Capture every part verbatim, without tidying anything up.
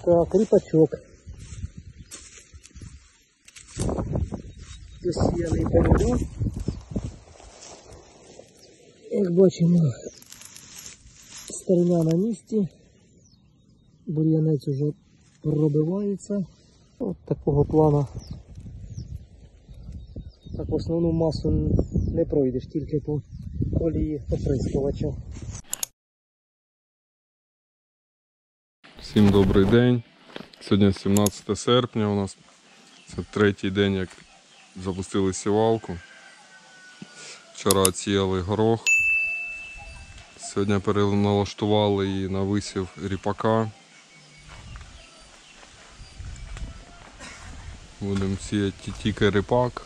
Так, ріпачок. Посіяний помідор. Як бачимо, стерня на місці. Бур'янець уже пробивається. От такого плану. Так, в основну масу не пройдеш, тільки по колії оприскувача. Всім добрий день. Сьогодні сімнадцяте серпня у нас. Це третій день, як запустили сівалку. Вчора оціяли горох. Сьогодні переналаштували її на висів ріпака. Будемо сіяти тільки ріпак.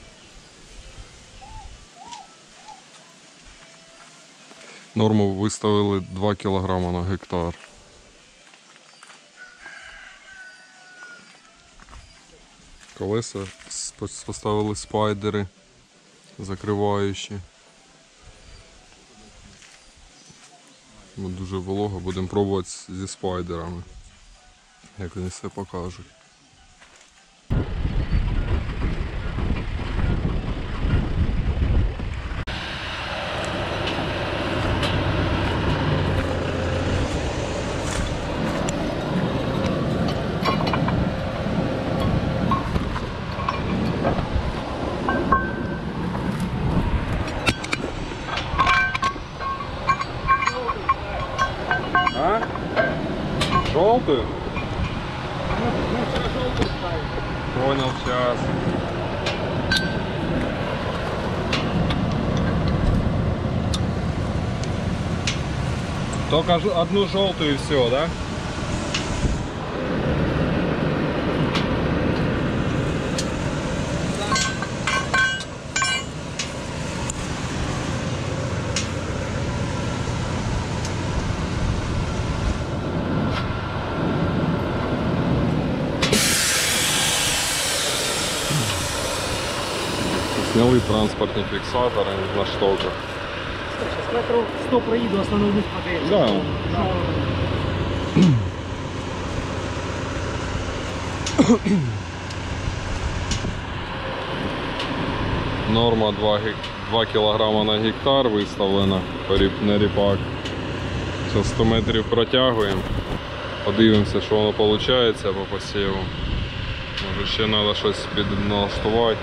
Норму виставили два кілограми на гектар. Колеса поставили спайдери закриваючі. Дуже волого, будемо пробувати зі спайдерами, як вони все покажуть. А? Желтую? Понял, сейчас. Только одну желтую и все, да? Сняли транспортные фиксаторы на штоках. Сейчас метров сто проеду, остановлюсь пока. Да. Норма два кілограми на гектар виставлена на ріпак. Зараз сто метрів протягуємо. Подивимося, що воно виходить по посіву. Може ще треба щось підналаштувати.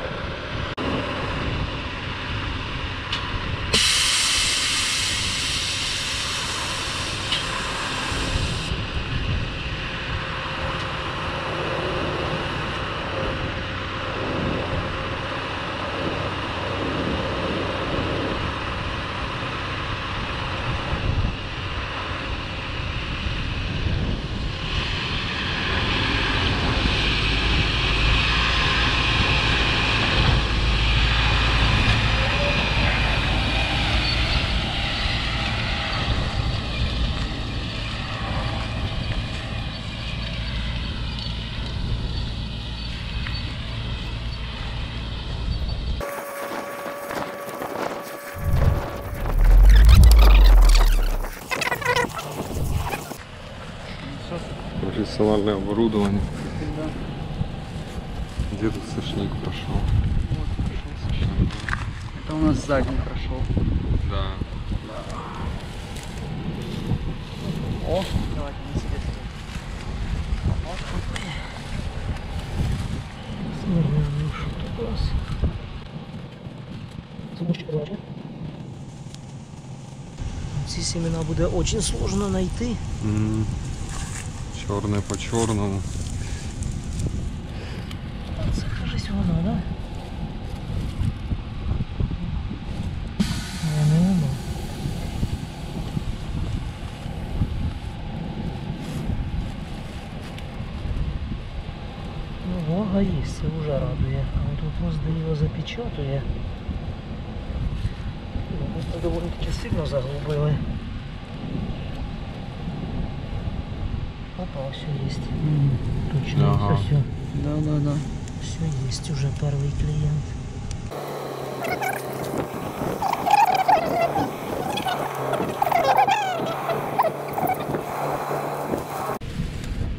Профессиональное оборудование. Да. Где тут сошник прошел? Вот прошел сошник. Это у нас задний прошел. Да. О, давайте на себе стоит. Смотрим, ну что тут у нас. Звучка даже. Ці семена буде очень сложно найти. Mm. Черное по черному. Це кажись воно, да? Не, не воно. Ну, вага є, це вже радує. А от вопрос, де його запечатує. Ми це доволі таки сильно заглубили. Опа, все есть. Mm, точно, ага. все, все. Да, да, да. Все есть уже первый клиент.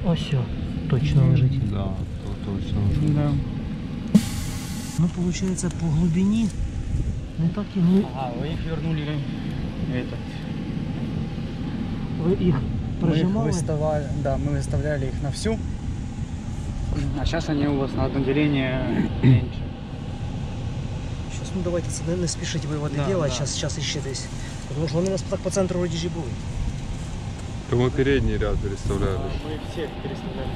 Ось все, точно лежить. Да, то точно вже. Да. Ну, получается, по глубине не так и мы, А, вы их вернули этот. вы их Мы их прожимали. выставляли, да, мы выставляли их на всю. А сейчас они у вас на одно деление меньше. Сейчас, ну давайте це не, не спішіть виводи Да, делать, да. сейчас, сейчас іще десь. Тому що вони у нас так по центру вроді ж і були. То мы передний ряд переставляли. Мы их всех переставляли.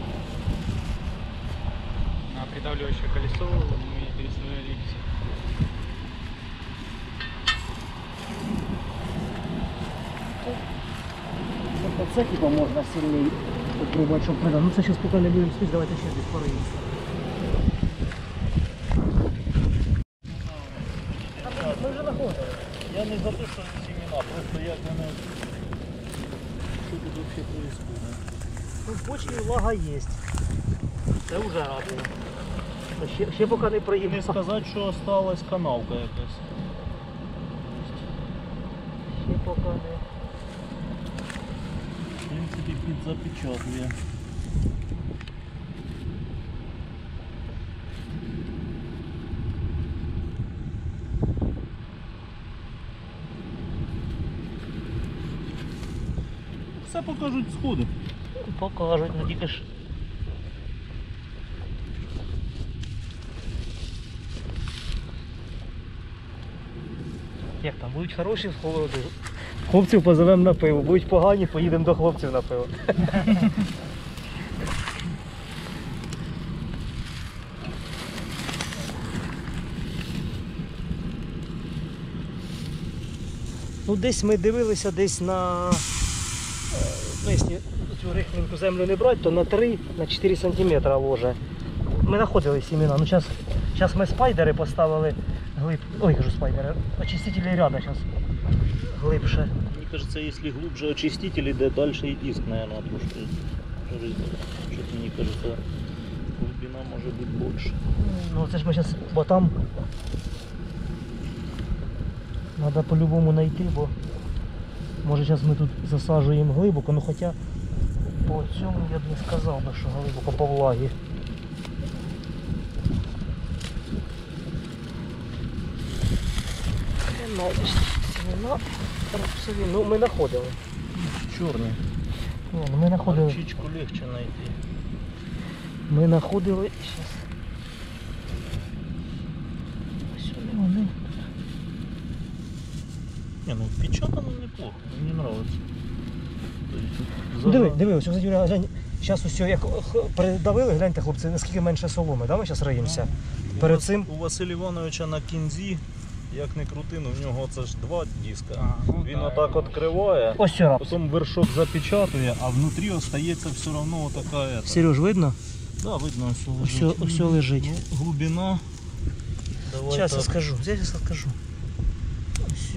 На придавливающее колесо мы переставляли их все. Оце типа можна сильніше попробувати, щоб придати. Ну це зараз поки не будемо спити, давайте ще десь пориємося. Ми вже знаходили. Я не за те, що сімена, просто як воно, що тут взагалі происходит. Ну, в почві влага є. Це вже радує. Та Ще, ще поки не проїмо. Не сказати, що осталась канавка якась. Ще поки не. В принципі, підзапечатує. Все покажуть сходи. Покажуть, ну тільки ж. Як там, будуть хороші сходи? Хлопців позовемо на пиво, будуть погані, поїдемо до хлопців на пиво. Ну, десь ми дивилися десь на, е, ну, якщо цю рихленьку землю не брати, то на три на чотири сантиметри ложе. Ми знаходили сімена. Ну, зараз, зараз ми спайдери поставили глиб. Ой, кажу спайдери. Очистителі ряда зараз глибше. Мені кажется, якщо глубже очиститель іде, далі і диск, наверное, трошки. Що-то мені кажется, глибина може бути більше. Ну це ж ми зараз, бо там треба по-любому знайти, бо може зараз ми тут засаджуємо глибоко, ну хоча по цьому я б не сказав би, що глибоко по влагі. Семена рапсові, ну ми знаходили. Чорний. Ні, ну ми знаходили. Горчичку легче знайти. Ми знаходили. Щас. Ось вони, вони. Не, ну печатано неплохо, мне нравится. Ну, диви, диви, ось, кстати, Юрій, глянь, зараз усе як х- придавили, гляньте, хлопці, наскільки менше соломи, да, ми зараз риємося? Перед цим, У Василя Івановича на кінзі, як не крути, ну в нього це ж два диска. А, ну Він да, отак відкриває, ось сюди. потім вершок запечатує, а внутрі остається все одно така. Это. Сереж, видно? Да, видно, все Ось, лежить. ось лежить. Ну, глибина. Давай Зараз я так. скажу, зараз я скажу. Ось.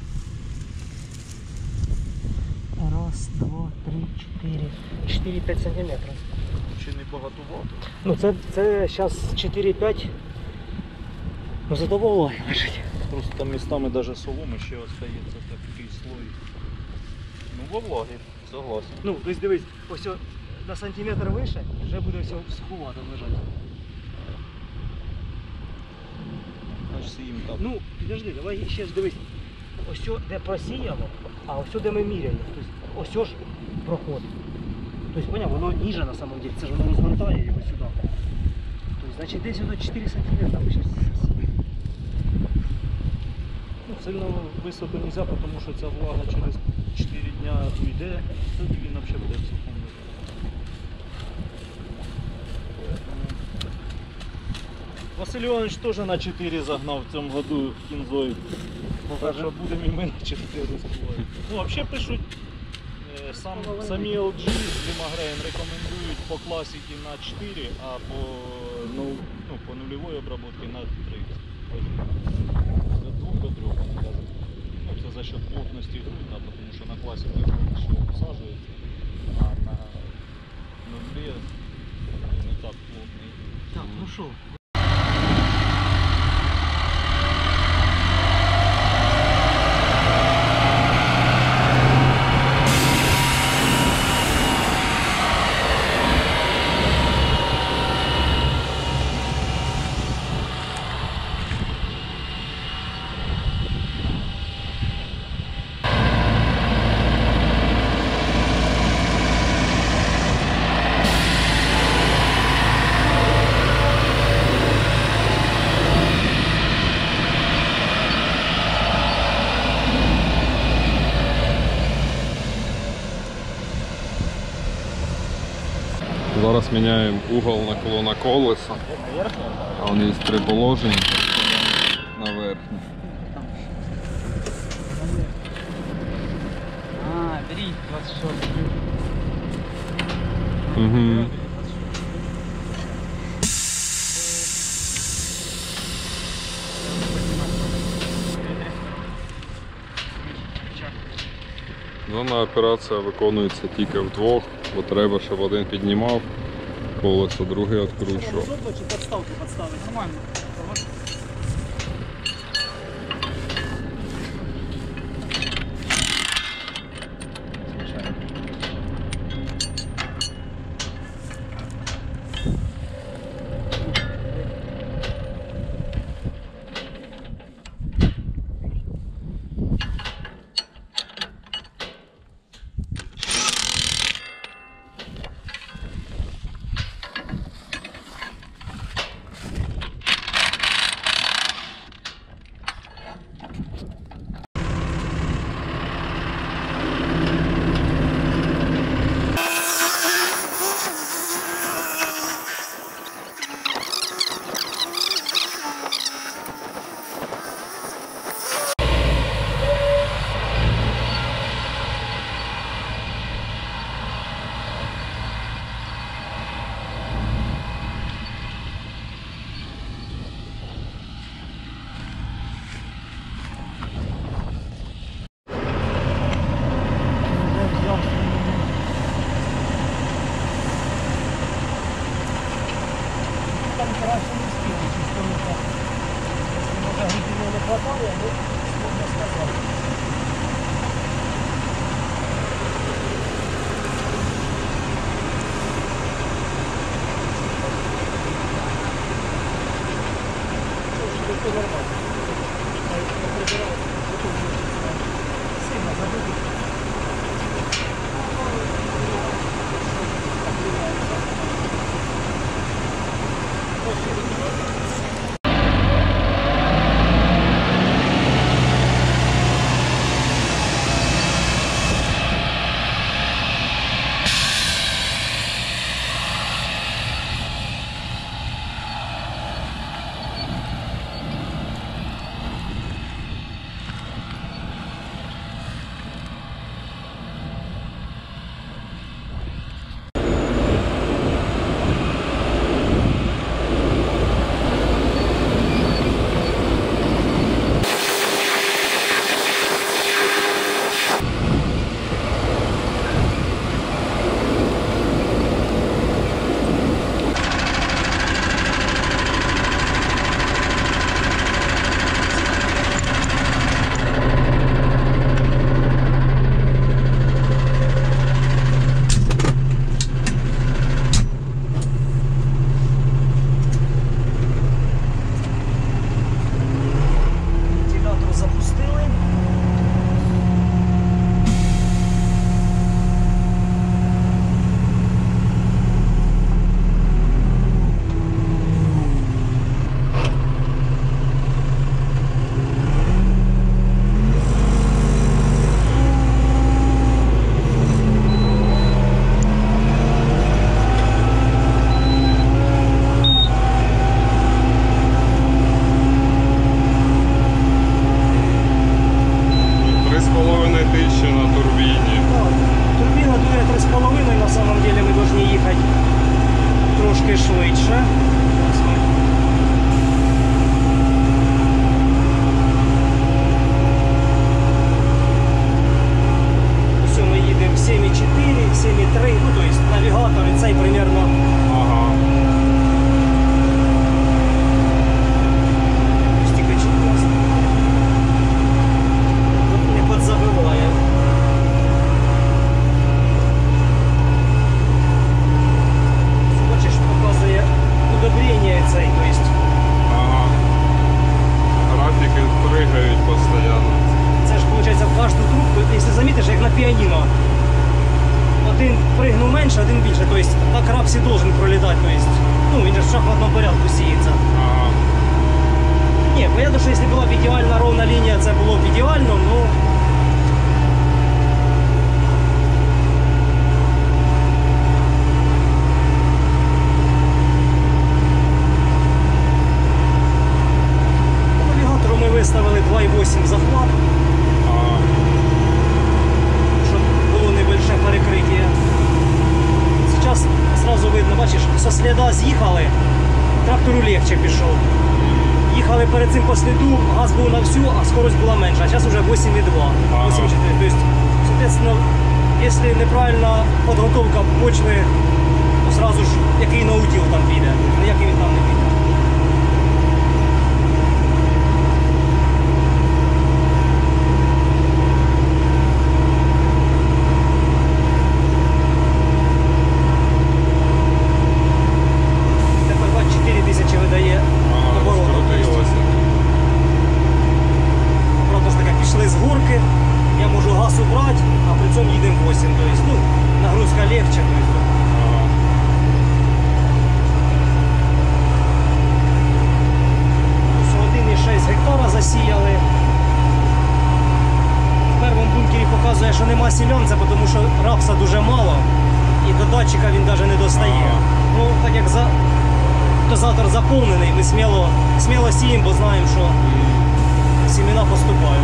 Раз, два, три, чотири. чотири-п'ять сантиметрів. Чи не багатувато? Ну це, це зараз чотири-п'ять. Ну зато вологи лежить. Просто там містами навіть соломи ще остається такий слой. Ну, во влагі, согласен. Ну, тобто дивись, ось о- на сантиметр вище вже буде все суховато лежати. Значить їм так. Ну, підожди, давай ще ж дивись. Ось о, де просіяло, а ось о, де ми міряємо. Тобто ось о ж проход. Тобто, поняв, воно ніже на самом деле, це ж воно розгортає його сюди. Тобто, значить, десь ото чотири сантиметра ми зараз сіємо. Ну, сильно високо не можна, тому що ця влага через чотири дня уйде, тоді він взагалі буде в сухому. Василь Іванович теж на чотири загнав в цьому году кінзою. Так що будемо і ми на чотири розкривати. Ну, взагалі пишуть, е, сам, самі ел джі з Лімагрейн рекомендують по класіки на чотири, а по, ну, ну, по нульовій обробці на три. Від двох до трьох вони кажуть. Ну, це за счет плотності грудна, тому що на класіки ще обсаджується, а на нулі не так плотний. Так, ну що? Зараз міняємо угол наклона колеса. А он є три положення на верхній. А, бери двадцать шесть. Угу. Дана операція виконується тільки вдвох, бо треба, щоб один піднімав колесо, другий відкручував. Удобно чи подставку подставити? Нормально. Там краще не спіли, чисто не так. Якщо може грібіння не хватає, ну, можна сказати. Що ж, це нормально. Сильно забуду. піаніно. Один пригнув менше, один більше. Тобто на крапсі должен пролітати. Тобто, ну, він же в шахматному порядку сіється. Ага. Ні, понятно, що якщо була б ідеальна ровна лінія, це було б ідеально, але... вісім захват, А, щоб було небольше перекриття. Зараз одразу видно, бачиш, со сліда з'їхали, трактору легче пішов. Їхали перед цим по сліду, газ був на всю, а скорость була менша. А зараз вже вісім і два, Ага. вісім і чотири. Тобто, соответственно, якщо неправильна підготовка почви, то одразу ж який наутіл там піде, ніякий він там не піде. Тепер двадцять чотири тисячі видає а, обороту. розкрутилося. Правда ж таки, пішли з горки, я можу газ убрати, а при цьому їдемо вісім. Тобто, ну, нагрузка легче. Тобто, Ага. один і шість гектара засіяли. В першому бункері показує, що нема сілянця, тому що рапса дуже мало і до датчика він навіть не достає. Ага. Ну, так як за... дозатор заповнений, ми сміло, сміло сіємо, бо знаємо, що сімена поступають.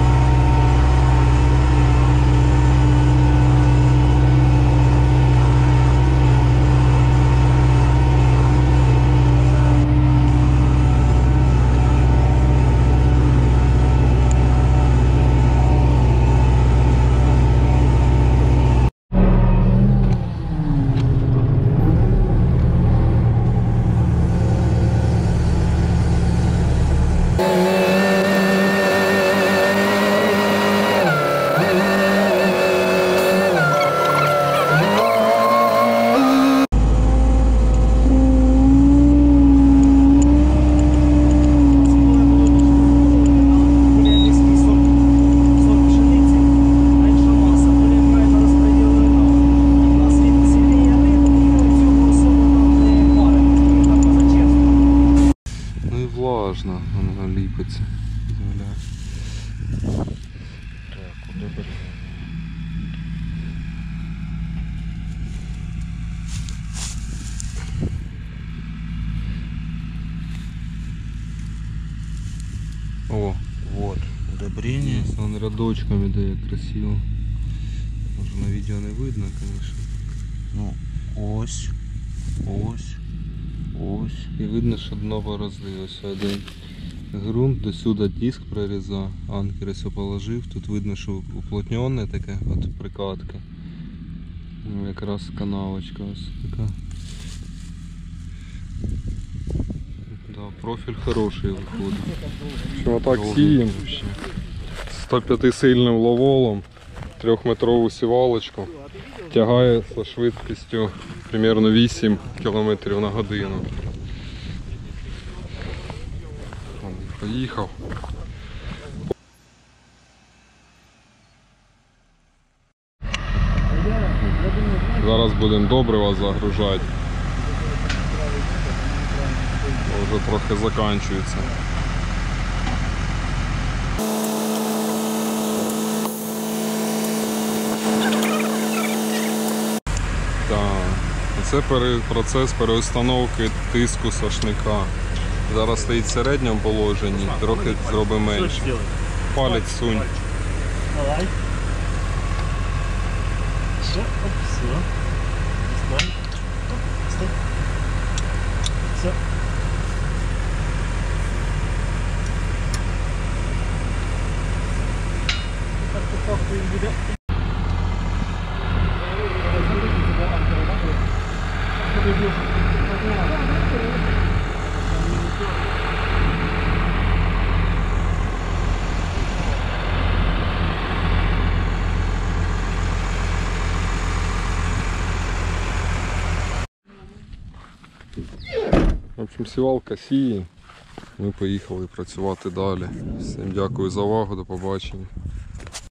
Ну і влажно, воно ліпиться. Земля. Так, удобрення. О, Вот, удобрение. он рядочками дає красиво. Може на відео не видно, звісно. Ну, ось, ось, ось. І видно, що дно поросли. Ось один ґрунт, до сюди диск прорізав, анкер ось положив. Тут видно, що уплотнене таке, от прикладка. Ну, якраз канавочка ось така. Да, профіль хороший виходить. Що так сіємо? сто п'ять сильним ловолом, трьохметрову сівалочку. Тягає зі швидкістю примерно вісім кілометрів на годину. Поїхав. Зараз будемо добрива загружати. Вже трохи закінчується. Так, це пере- процес переустановки тиску сошника. Зараз стоїть в середньому положенні, трохи зробимо менше. Палець сунь. Давай. Все, оп, все. Стой. Оп, стой. Все. Так, по факту він буде. В общем, сівалка сіє. Ми поїхали працювати далі. Всім дякую за увагу, до побачення.